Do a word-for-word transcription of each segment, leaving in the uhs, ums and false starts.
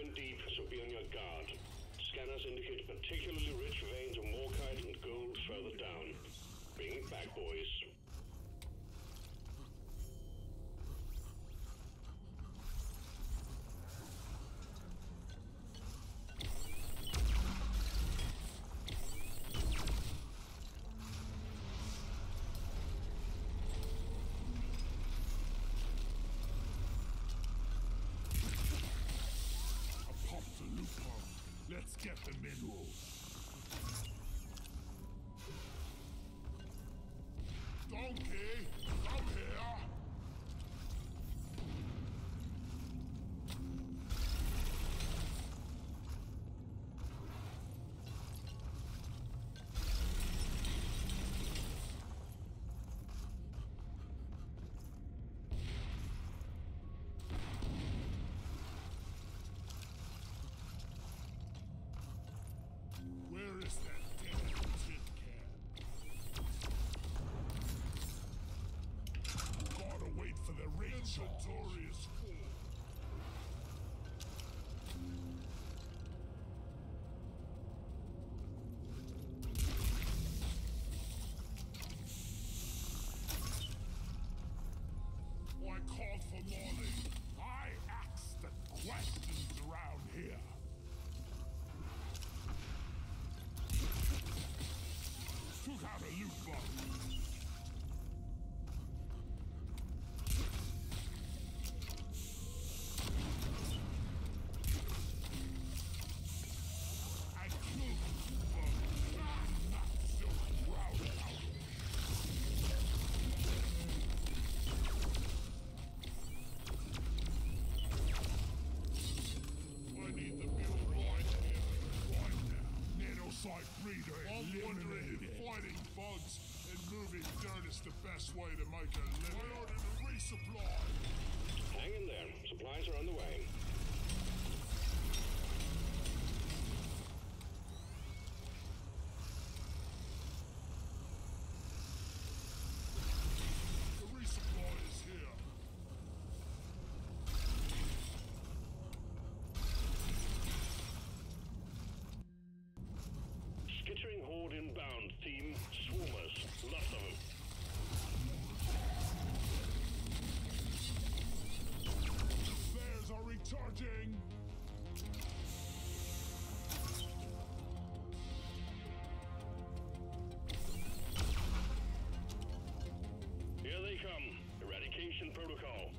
in deep, so be on your guard. Scanners indicate particularly rich veins of morkite and gold further down. Bring it back, boys. Let's get the minerals. Donkey, come here. Where is that damn tin can? Gotta wait for the rain. Inventory is full. I called for morning. I asked the questions around here. Took out a loot box. I killed the bug. Ah, not so proud out. I need the build right here, right now. Nanosite breeder eliminated. Fighting bugs and moving dirt is the best way to make a living. I ordered a resupply. Hang in there. Supplies are on the way. The resupply is here. Skittering horde inbound, team. Swarmers. Lots of them. Flares are recharging. Here they come. Eradication protocol.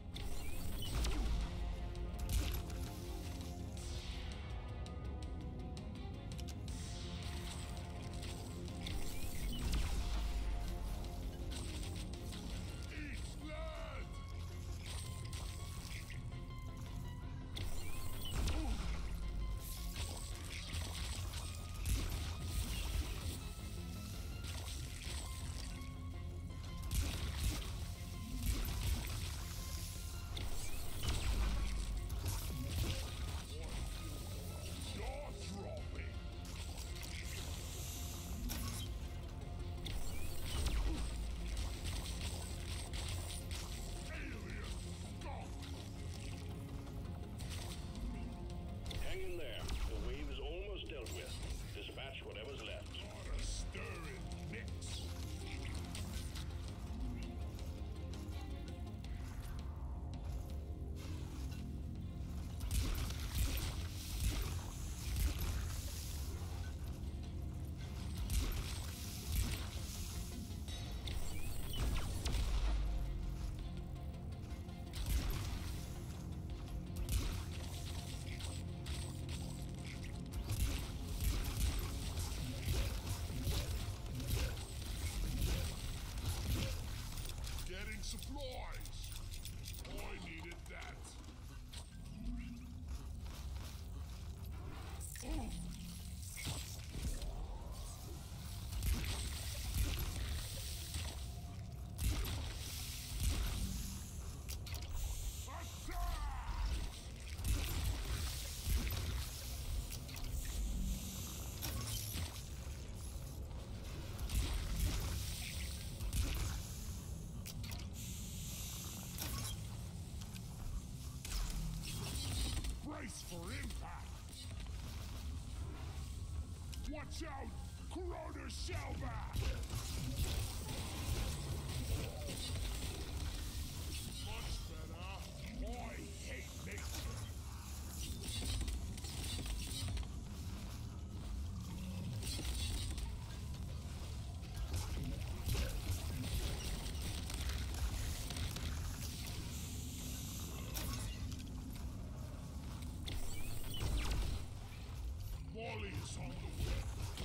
Watch out! Corona shellback! Much better. I hate nature. Molly is on the way.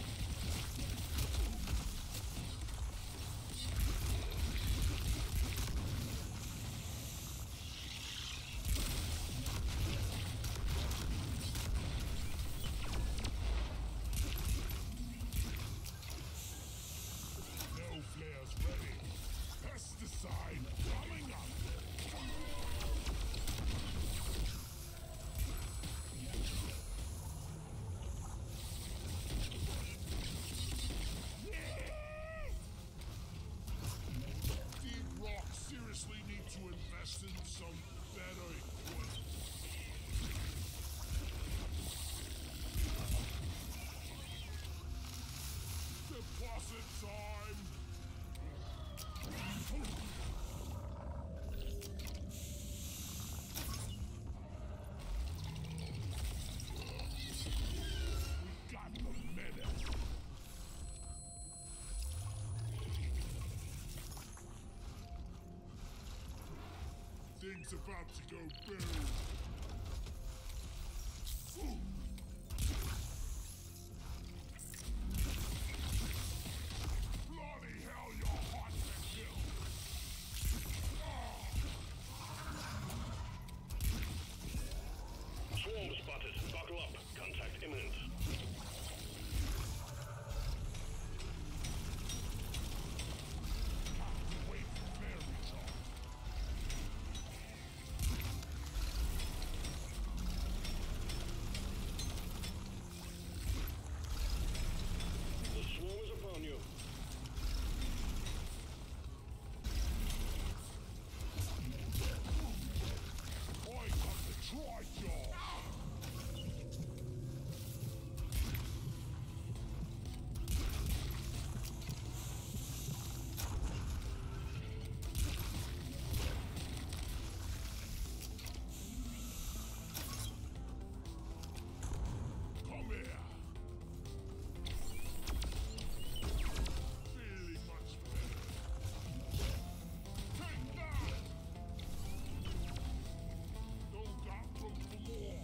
No flares ready. Pesticide coming up. Deep Rock seriously need to invest in some better equipment. Deposit time! We got the menace! Things about to go boom! Bloody hell, you're hot to kill! Swarm spotted. Buckle up. Contact imminent. Wait for flare recharge. The swarm is upon you. I got the tri-jaw! Come here! Feeling much better. Take that! Don't got room for more.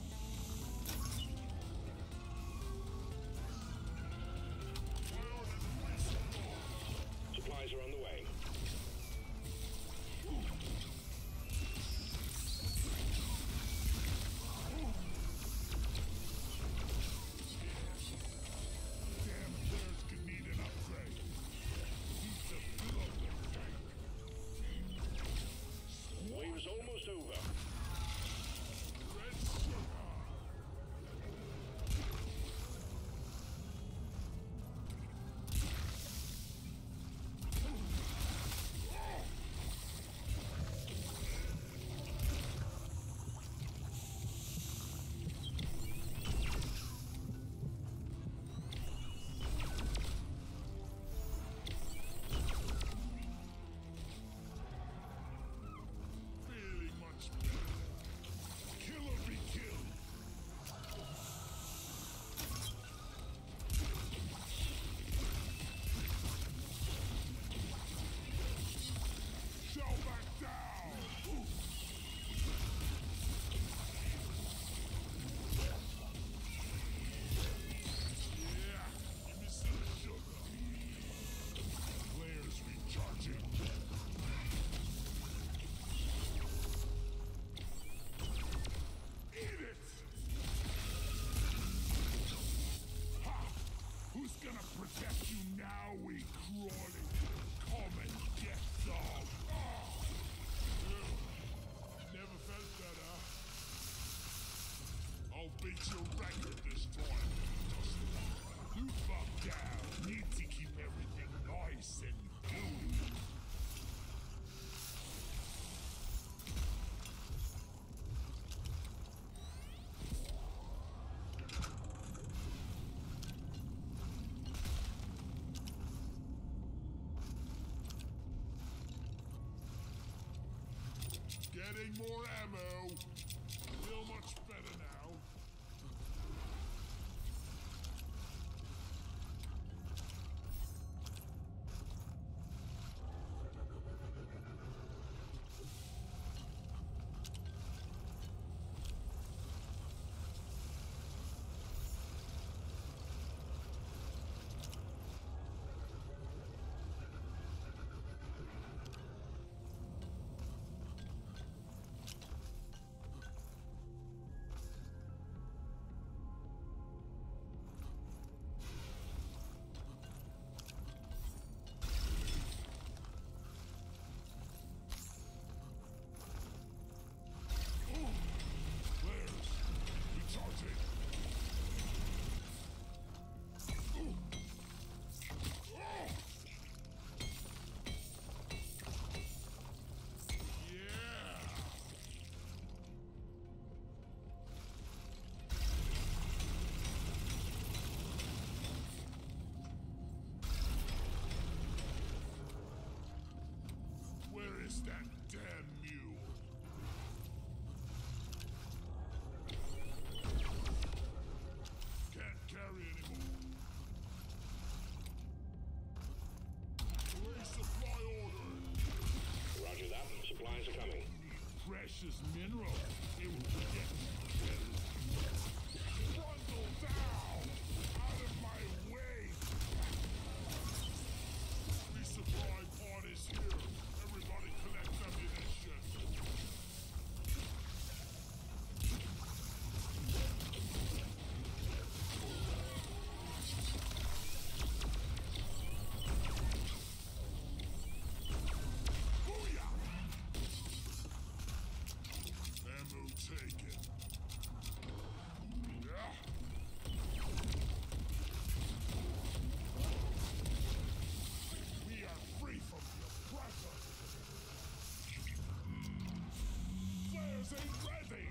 Supplies are on the way. Damn flares could need an upgrade. Needs to fill up the tank. Wave's almost over. Red sugar. Feeling much better. Kill or be killed. Shell back down. Yeah, give me some sugar. Flares recharging. Eat it! Ha! Who's gonna protect you now, we crawling? Come and get some! Ah! Ugh. Never felt better. I'll beat your record this time. Loot bug down. Need to keep everything nice and cool. Getting more ammo. Feel much better now. That damn mule. Can't carry anymore. Resupply ordered. Roger that. Supplies are coming. Precious mineral. It will get Trundle down! Out of my way! Resupply pod is here. Everybody collect ammunition. Booyah! Ammo taken. Yeah. We are free from the oppressor. Flares ain't ready.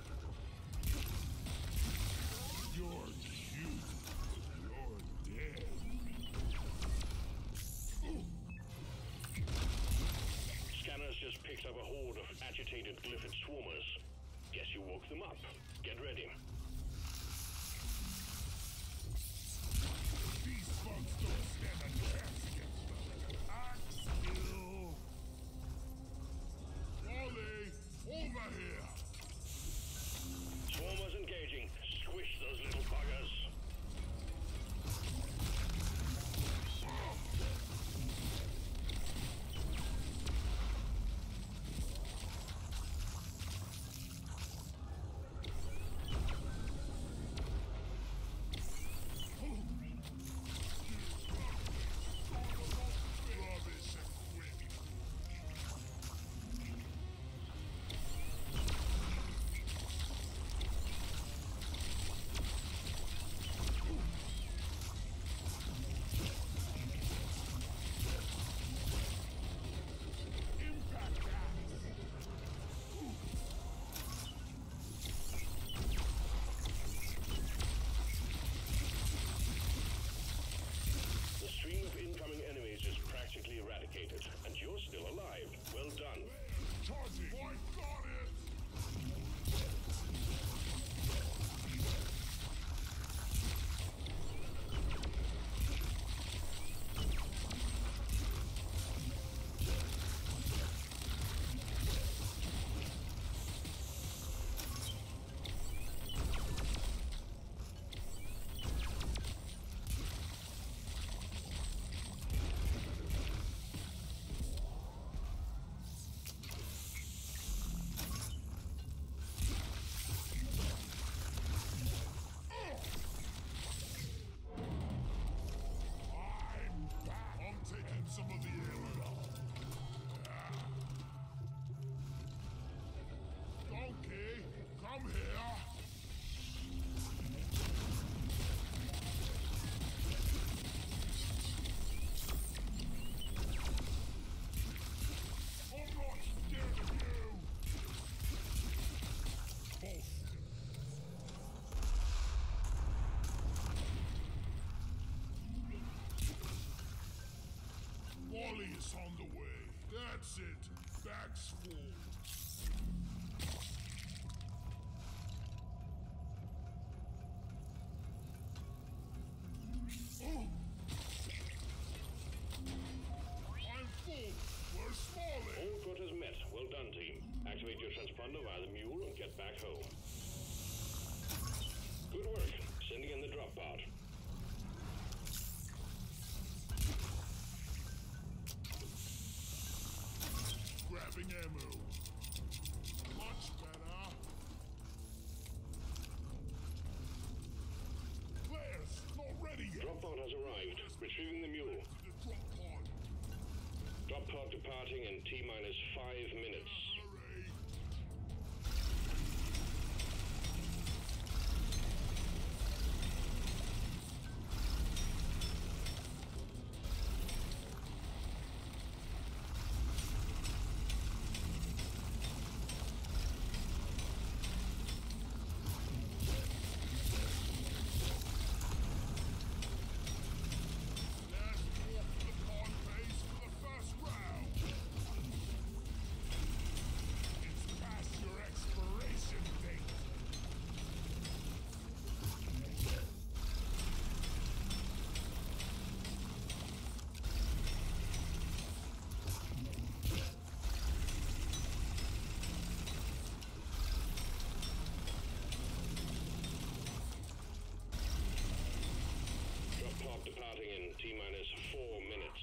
You're cute. You're dead. Ooh. Scanners just picked up a horde of agitated glyphid swarmers. Guess you woke them up. Get ready. These bugs don't stand a chance against them. Axe kill. Wally, over here. Swarmers engaging. Squish those little buggers. Rubbish and quick. Impact axe. The stream of incoming enemies is practically eradicated, and you're still alive. Well done. Charging. I got it. I'm back. I'm taking some of the area. Ah. Donkey, come here. I'm not scared of you. Bullshit. Wally is on the way. That's it. Bags full. ammo. Much better. Players, not ready yet. Drop pod has arrived. Retrieving the mule. The drop pod. Drop pod departing in T minus five minutes. Hurry. Let's walk the pod base for the first round. It's past your expiration date. Drop pod departing in T minus four minutes.